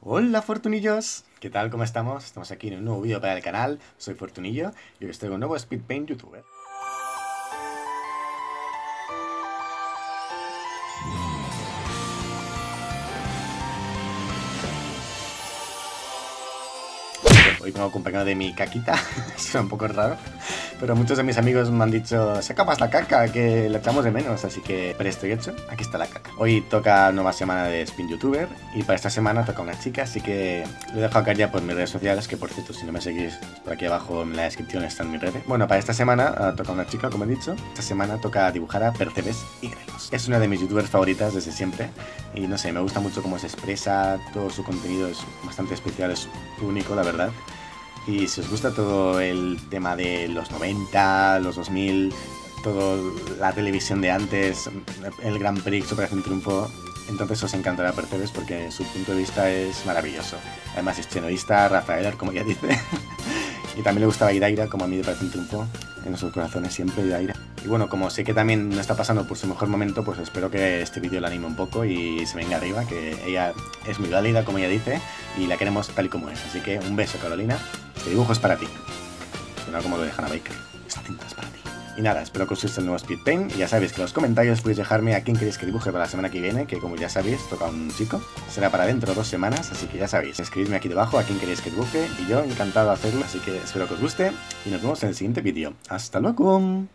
Hola Fortunillos, ¿qué tal? ¿Cómo estamos? Estamos aquí en un nuevo vídeo para el canal, soy Fortunillo y hoy estoy con un nuevo Speedpaint youtuber. Hoy vengo acompañado de mi caquita, suena un poco raro, pero muchos de mis amigos me han dicho, saca más la caca, que la echamos de menos, así que para esto hecho, aquí está la caca. Hoy toca nueva semana de Spin YouTuber y para esta semana toca una chica, así que lo he dejado caer ya por mis redes sociales, que por cierto, si no me seguís, por aquí abajo en la descripción están mis redes. Bueno, para esta semana toca una chica, como he dicho, esta semana toca dibujar a Percebes y Grelos. Es una de mis youtubers favoritas desde siempre y no sé, me gusta mucho cómo se expresa, todo su contenido es bastante especial, es único, la verdad. Y si os gusta todo el tema de los 90, los 2000, toda la televisión de antes, el Grand Prix, Operación Triunfo, entonces os encantará Percebes porque su punto de vista es maravilloso. Además es chenoísta, Rafaeler, como ya dice. Y también le gustaba Iraira, como a mí de Operación Triunfo, en nuestros corazones siempre Iraira. Y bueno, como sé que también no está pasando por su mejor momento, pues espero que este vídeo la anime un poco y se venga arriba, que ella es muy válida, como ella dice, y la queremos tal y como es. Así que un beso, Carolina. Este dibujo es para ti. Suena como lo de Hannah Baker. Esta cinta es para ti. Y nada, espero que os guste el nuevo Speedpaint. Y ya sabéis que en los comentarios podéis dejarme a quién queréis que dibuje para la semana que viene, que como ya sabéis, toca un chico. Será para dentro de 2 semanas, así que ya sabéis, escribidme aquí debajo a quién queréis que dibuje y yo encantado de hacerlo. Así que espero que os guste y nos vemos en el siguiente vídeo. ¡Hasta luego!